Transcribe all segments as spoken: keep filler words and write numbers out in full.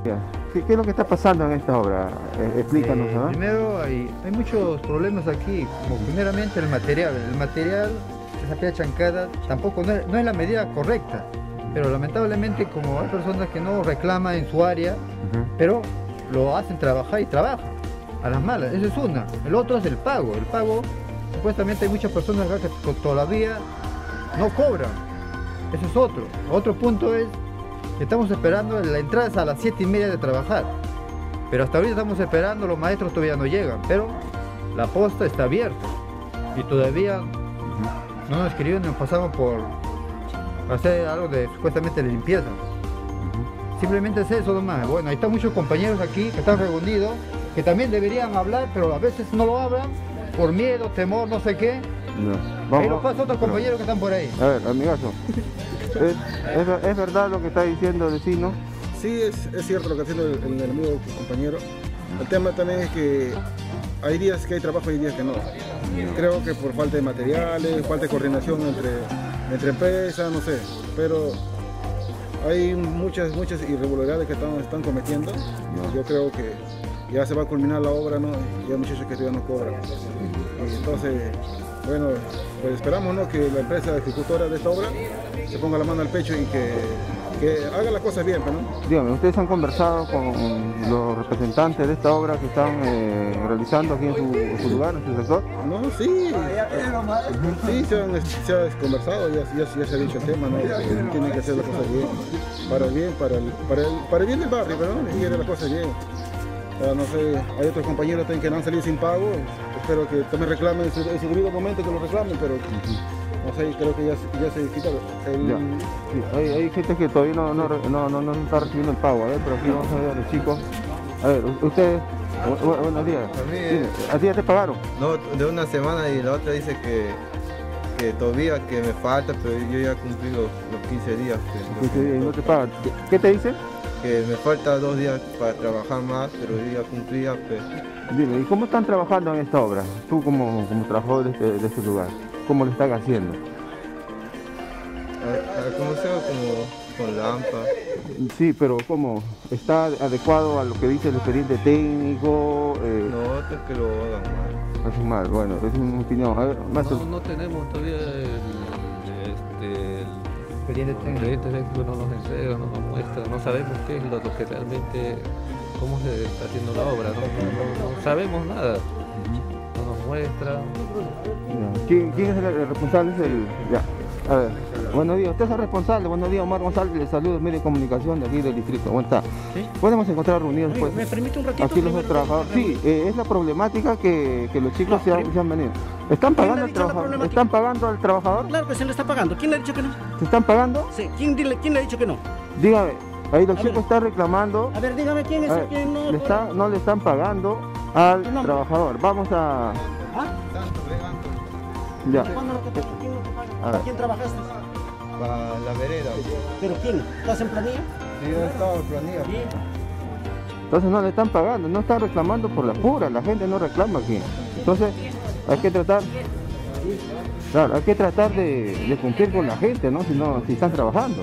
¿Qué, qué es lo que está pasando en esta obra? Eh, explícanos, Eh, ¿no? Primero, hay, hay muchos problemas aquí, como primeramente el material. El material, esa piedra chancada, tampoco no es, no es la medida correcta, pero lamentablemente como hay personas que no reclaman en su área, Uh-huh. pero lo hacen trabajar y trabajan a las malas. Eso es una. El otro es el pago. El pago, supuestamente hay muchas personas acá que to- todavía no cobran. Eso es otro. Otro punto es que estamos esperando, la entrada es a las siete y media de trabajar. Pero hasta ahorita estamos esperando, los maestros todavía no llegan, pero la posta está abierta. Y todavía no nos escribieron, nos pasamos por hacer algo de supuestamente de limpieza. Simplemente es eso nomás. Bueno, ahí están muchos compañeros aquí que están reunidos, que también deberían hablar, pero a veces no lo hablan por miedo, temor, no sé qué. No. Ahí nos pasa otros compañeros que están por ahí. A ver, amigazo, ¿es, es, es verdad lo que está diciendo el vecino? Sí, es, es cierto lo que está diciendo el, el amigo compañero. El tema también es que hay días que hay trabajo y hay días que no. Creo que por falta de materiales, falta de coordinación entre, entre empresas, no sé. Pero hay muchas, muchas irregularidades que están, están cometiendo. Yo creo que ya se va a culminar la obra, ¿no? Y hay muchachos que todavía no cobran. Y entonces, bueno, pues esperamos, ¿no?, que la empresa ejecutora de esta obra se ponga la mano al pecho y que, que haga las cosas bien, ¿no? Dígame, ¿ustedes han conversado con los representantes de esta obra que están eh, realizando aquí en su, en su lugar, en su sector? No, sí, sí, se, han, se ha conversado, ya, ya, ya se ha dicho el tema, ¿no? Que tienen que hacer las cosas bien, para el bien, para el, para el, para el bien del barrio, ¿no? Y quiere las cosas bien. Ya, no sé, hay otros compañeros también que no han salido sin pago, espero que también reclamen en su, en su debido momento, que lo reclamen, pero no sé, creo que ya, ya se quita el... Ya. Sí, hay, hay gente que todavía no, no, no, no, no está recibiendo el pago. A ver, pero aquí vamos a ver a los chicos. A ver, u- ustedes, bu- bu- buenos días. A mí, Dime, ¿a ti ya te pagaron? no, de una semana y la otra dice que, que todavía que me falta, pero yo ya cumplí los, los quince días. Que, quince días y no te pagan. ¿Qué, qué te dicen? que me falta dos días para trabajar más, pero yo ya cumplía, pues. Dime, ¿y cómo están trabajando en esta obra? Tú como, como trabajador de este, de este lugar, ¿cómo lo están haciendo? A, a, como sea, como con lámpara. Sí, pero ¿cómo? ¿Está adecuado a lo que dice el expediente técnico? Eh, No, otro que lo hagan mal. Hacen mal, bueno, es una opinión. A ver, maestro. No, no tenemos todavía el, este, el Expediente técnico. expediente técnico, no nos entrega, no nos muestra, no sabemos qué es lo que realmente, cómo se está haciendo la obra, no, no- no sabemos nada, no nos muestra. Ya. ¿Quién, quién es el, el responsable? Es el, ya. A ver, buenos días, usted es el responsable. Buenos días, Omar González, le saludo, medio de comunicación de aquí del distrito. ¿Cómo está? ¿Sí? Podemos encontrar reunidos Amigo, pues. ¿me permite un ratito? Aquí los Primero, trabajadores. Sí, eh, es la problemática que, que los chicos No, se, han, prim- se han venido. ¿Están ¿Quién le ha pagando al dicho la trabajador? problemática? ¿Están pagando al trabajador? Claro que se le está pagando. ¿Quién le ha dicho que no? ¿Se están pagando? Sí. ¿Quién, dile, ¿quién le ha dicho que no? Dígame, ahí los A chicos ver. están reclamando. A ver, dígame quién es A el ver, que no... le está- no le están pagando al Tu nombre. trabajador. Vamos a. ¿Ah? Ya. ¿Cuándo no te paga? ¿Quién no te paga? A ¿Para ver. quién trabajaste? Para la vereda. ¿Pero quién? ¿Estás en planilla? Sí, yo estaba en planilla. Sí. Entonces no le están pagando, no están reclamando por la pura, la gente no reclama aquí. Entonces hay que tratar, claro, hay que tratar de, de cumplir con la gente, ¿no? Si no, si están trabajando.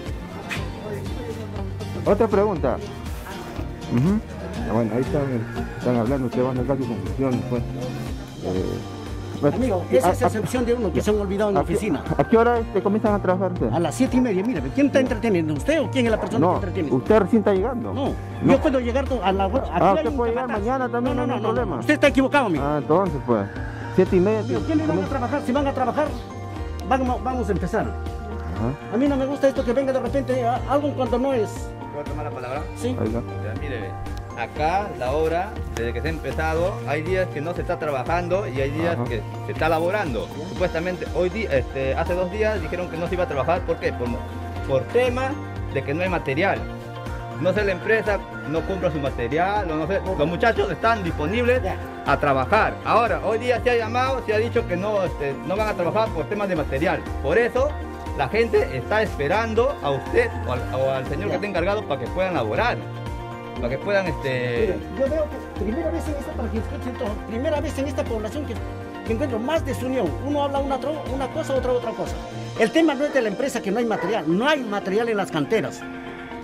Otra pregunta. Ujú. Ah, bueno, ahí están, están hablando, ustedes van a sacar sus conclusiones, pues. Eh, pues, Amigo, esa ¿a- es a- excepción de uno que se han olvidado en la ¿a qué- oficina. ¿A qué hora este, comienzan a trabajar ustedes? A las siete y media, mire, ¿quién está entreteniendo? ¿Usted o quién es la persona No, que entretiene? usted recién está llegando. No, No. yo puedo llegar a la hora. Ah, usted puede llegar mañana también, no hay problema. Usted está equivocado, amigo. Ah, entonces pues, siete y media. Amigo, ¿quiénes van a trabajar? Si van a trabajar, vamos, vamos a empezar. Ajá, A mí no me gusta esto que venga de repente a- algo cuando no es. ¿Puedo tomar la palabra? Sí. ahí va. Ya, mire, acá la obra, desde que se ha empezado, hay días que no se está trabajando y hay días Ajá. que se está laborando. Supuestamente hoy día, este, hace dos días dijeron que no se iba a trabajar, ¿por qué? Por, por tema de que no hay material. No sé, la empresa no compra su material, o no sé, los muchachos están disponibles a trabajar. Ahora, hoy día se ha llamado, se ha dicho que no, este, no van a trabajar por temas de material. Por eso, la gente está esperando a usted o al, o al señor que está encargado para que puedan laborar. Para que puedan, este... Mire, yo veo que primera vez en esta, para que escuchen todo, primera vez en esta población que, que encuentro más desunión. Uno habla una, tro- una cosa, otra otra cosa. El tema no es de la empresa que no hay material, no hay material en las canteras.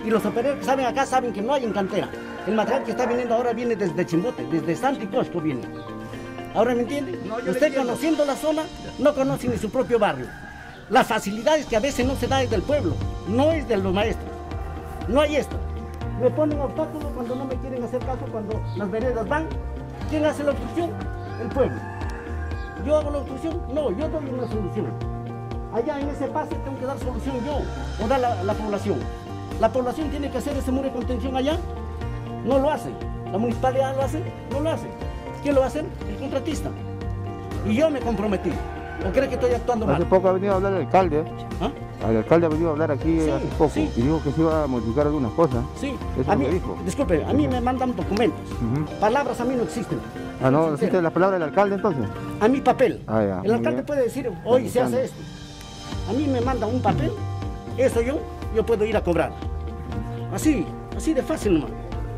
Y los operarios que saben acá saben que no hay en cantera. El material que está viniendo ahora viene desde Chimbote, desde Santicosco viene. ¿Ahora me entiende? No, yo le Usted entiendo. conociendo la zona, no conoce ni su propio barrio. Las facilidades que a veces no se da es del pueblo, no es de los maestros. No hay esto. Me ponen obstáculos cuando no me quieren hacer caso, cuando las veredas van. ¿Quién hace la obstrucción? El pueblo. ¿Yo hago la obstrucción? No, yo doy una solución. Allá en ese pase tengo que dar solución yo, o da la, la población. La población tiene que hacer ese muro de contención allá, no lo hace. La municipalidad lo hace, no lo hace. ¿Quién lo va a hacer? El contratista. Y yo me comprometí. ¿O cree que estoy actuando Hace mal? poco ha venido a hablar el alcalde. ¿Ah? El alcalde ha venido a hablar aquí Sí, hace poco sí. y dijo que se iba a modificar algunas cosas. Sí, Eso a es mí, lo que dijo. disculpe, a mí me mandan documentos. Ujú. Palabras a mí no existen. Ah, no, Sincero. ¿existe la palabra del alcalde entonces? A mi papel. Ah, ya, El muy alcalde bien. puede decir, hoy se hace esto. A mí me mandan un papel, eso yo, yo puedo ir a cobrar. Así, así de fácil nomás.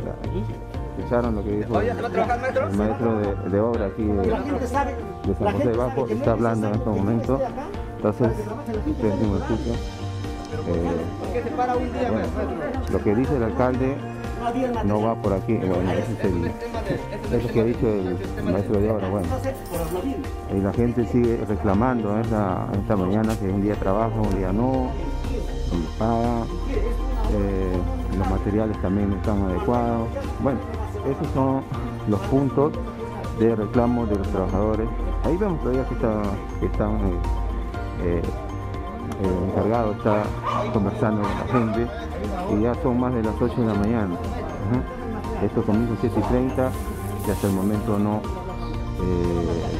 Ya, ¿escucharon lo que dijo Oye, ¿se va a trabajar, maestro? el maestro de, de obra aquí de, Y la gente sabe, de San la José gente de Bajo? sabe que no Está es hablando en necesario estos que yo momentos. esté acá Entonces, para que trabaje la gente ustedes de mismos verdad. escuchan. Eh, ¿Por qué se para un día, bueno, maestro? lo que dice el alcalde No había el no material. va por aquí. Bueno, ese es el, eso que ha dicho el maestro de obra. Bueno, Entonces, por las navinas. y la gente sigue reclamando esta, esta mañana que un día trabaja, un día no, no le paga, eh, los materiales también no están adecuados. Bueno, esos son los puntos de reclamo de los trabajadores. Ahí vemos todavía que, está, que están eh, eh, el encargado está conversando con la gente y ya son más de las ocho de la mañana. Ujú. Esto comienza a siete y treinta y hasta el momento no, eh,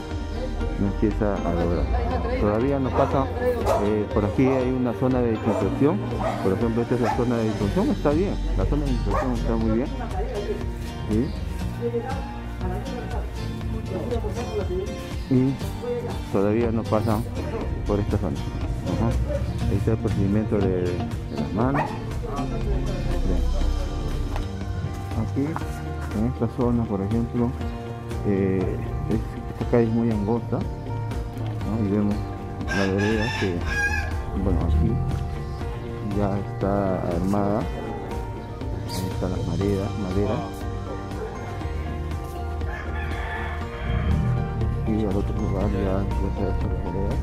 no empieza a lograr. Todavía nos pasa, eh, por aquí hay una zona de desinfección, por ejemplo esta es la zona de desinfección, está bien, la zona de desinfección está muy bien. ¿Sí? Y todavía no pasan por esta zona. Ajá. Ahí está el procedimiento de, de las manos. Bien. Aquí, en esta zona, por ejemplo, eh, es- esta calle es muy angosta, ¿no? Y vemos la vereda que, bueno, aquí ya está armada. Ahí están las maderas, maderas. Y al otro lugar ya, ya se ha hecho las veredas.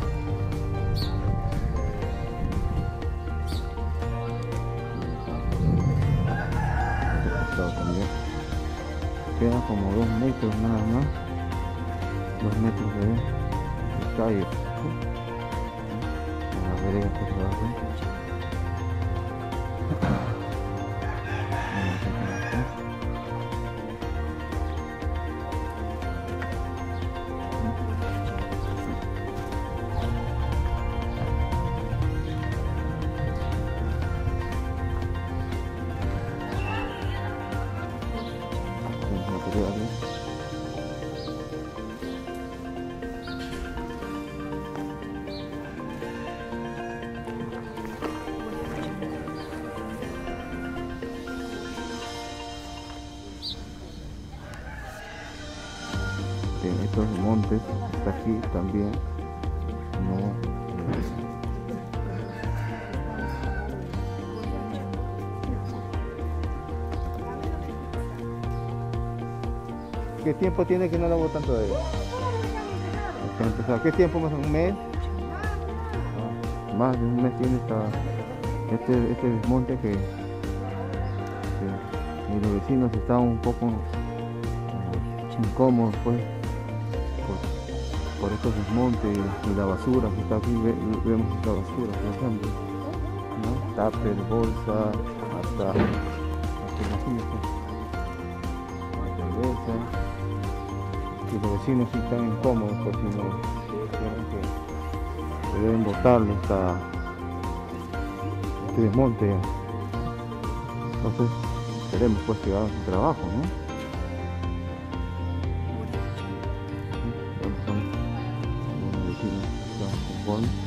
Este costado también. Quedan como dos metros nada más. Dos metros de, de calle. ¿Sí? Las veredas que se hacen. Los materiales. En estos montes, hasta aquí también no eh, ¿qué tiempo tiene que no lavo tanto de ello? ¿Qué tiempo más? ¿Un mes? Ah, más de un mes tiene esta, este, este desmonte que, que y los vecinos están un poco eh, incómodos pues por, por estos desmontes y la basura que está aquí. Ve- vemos esta basura, por ejemplo, ¿no? Tupper, bolsa, hasta, hasta imagínense, la cerveza. Y los vecinos sí están incómodos por si no quieren que, que deben botarlo esta, este desmonte. Entonces esperemos pues que hagan su trabajo, ¿no? Vamos a ver, algunos vecinos están conformes.